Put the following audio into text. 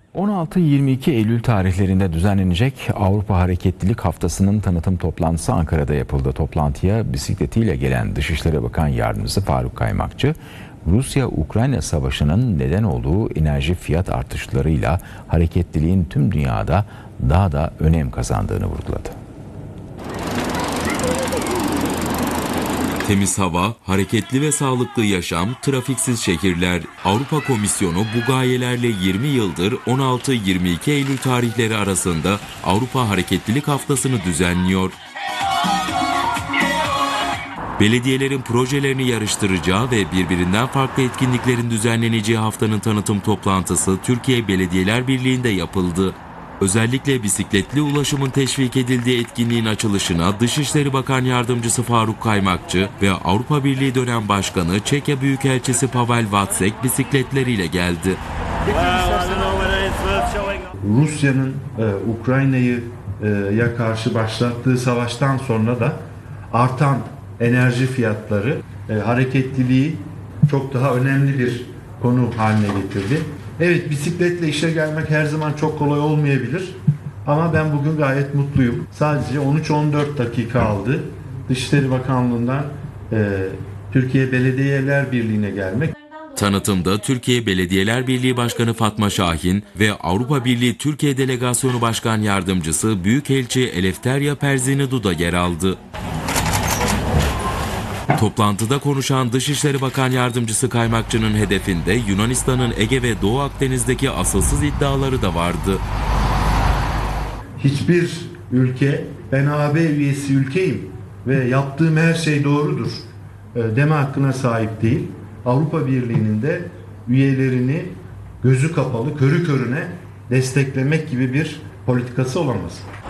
16-22 Eylül tarihlerinde düzenlenecek Avrupa Hareketlilik Haftası'nın tanıtım toplantısı Ankara'da yapıldı. Toplantıya bisikletiyle gelen Dışişleri Bakan Yardımcısı Faruk Kaymakçı, Rusya-Ukrayna Savaşı'nın neden olduğu enerji fiyat artışlarıyla hareketliliğin tüm dünyada daha da önem kazandığını vurguladı. Temiz hava, hareketli ve sağlıklı yaşam, trafiksiz şehirler. Avrupa Komisyonu bu gayelerle 20 yıldır 16-22 Eylül tarihleri arasında Avrupa Hareketlilik Haftası'nı düzenliyor. Belediyelerin projelerini yarıştıracağı ve birbirinden farklı etkinliklerin düzenleneceği haftanın tanıtım toplantısı Türkiye Belediyeler Birliği'nde yapıldı. Özellikle bisikletli ulaşımın teşvik edildiği etkinliğin açılışına Dışişleri Bakan Yardımcısı Faruk Kaymakçı ve Avrupa Birliği dönem başkanı Çekya Büyükelçisi Pavel Vacek bisikletleriyle geldi. Rusya'nın Ukrayna'ya karşı başlattığı savaştan sonra da artan enerji fiyatları hareketliliği çok daha önemli bir konu haline getirdi. Evet, bisikletle işe gelmek her zaman çok kolay olmayabilir ama ben bugün gayet mutluyum. Sadece 13-14 dakika aldı Dışişleri Bakanlığı'ndan Türkiye Belediyeler Birliği'ne gelmek. Tanıtımda Türkiye Belediyeler Birliği Başkanı Fatma Şahin ve Avrupa Birliği Türkiye Delegasyonu Başkan Yardımcısı Büyükelçi Eleftheria Perzinidu da yer aldı. Toplantıda konuşan Dışişleri Bakan Yardımcısı Kaymakçı'nın hedefinde Yunanistan'ın Ege ve Doğu Akdeniz'deki asılsız iddiaları da vardı. Hiçbir ülke ben AB üyesi ülkeyim ve yaptığım her şey doğrudur deme hakkına sahip değil. Avrupa Birliği'nin de üyelerini gözü kapalı, körü körüne desteklemek gibi bir politikası olamaz.